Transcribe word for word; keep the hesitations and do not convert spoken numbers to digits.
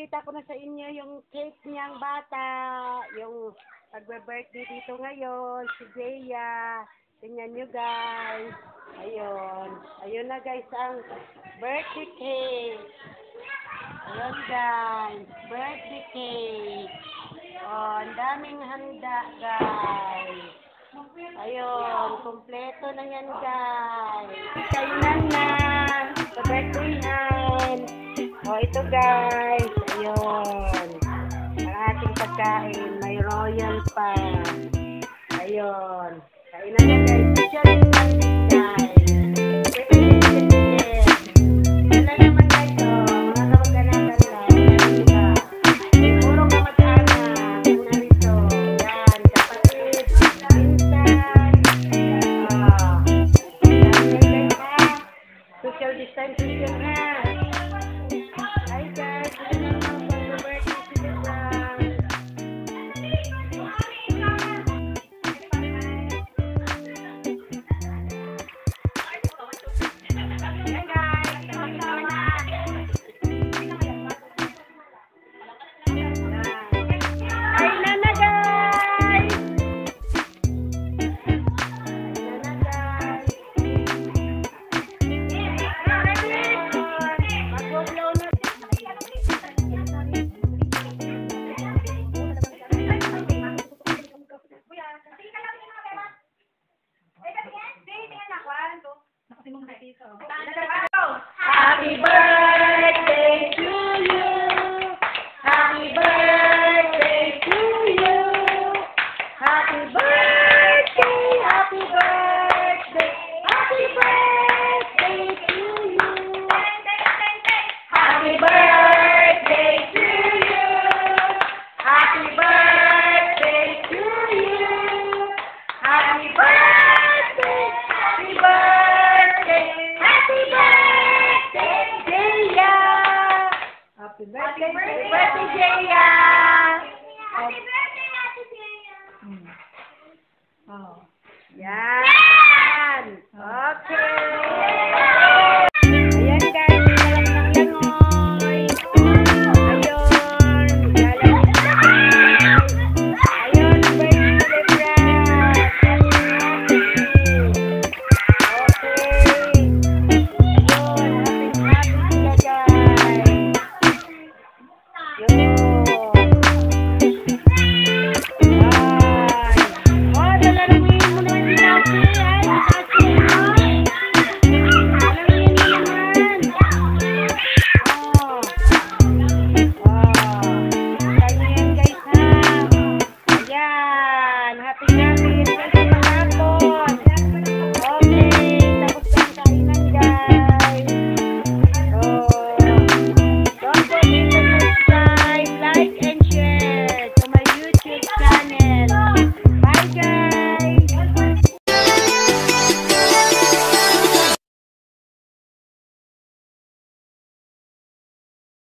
Ipapakita ko na sa inyo yung cake niyang bata. Yung pagbe-birthday dito ngayon. Si Jeya. Tingnan nyo guys. Ayun. Ayun na guys ang birthday cake. Ayun guys. Birthday cake. Oh, ang daming handa guys. Ayun. Kompleto na yan guys. Kainan na. Sa birthday-an. Oh, ito guys. Ayun. Ang ating pagkain. May royal pa. Ayun. Kainan na guys. Actually, guys. Wala naman guys. Oh, mga kamag-anakan lang. Puro kamag-anak. Una rito. Yan. Kapatid. Pinsan. Ah. Yan guys. Social distancing yun ha. Hi guys. Ito naman pag-birthday si Bisang. Happy birthday to you. Happy birthday to you. Happy birthday, happy birthday, happy birthday to you. Happy birthday to you. Happy birthday to you. Happy birthday, happy birthday. Happy birthday, Jeya! Happy birthday, happy birthday, Jeya! Happy birthday, Ate Jeya! Oh. Yan.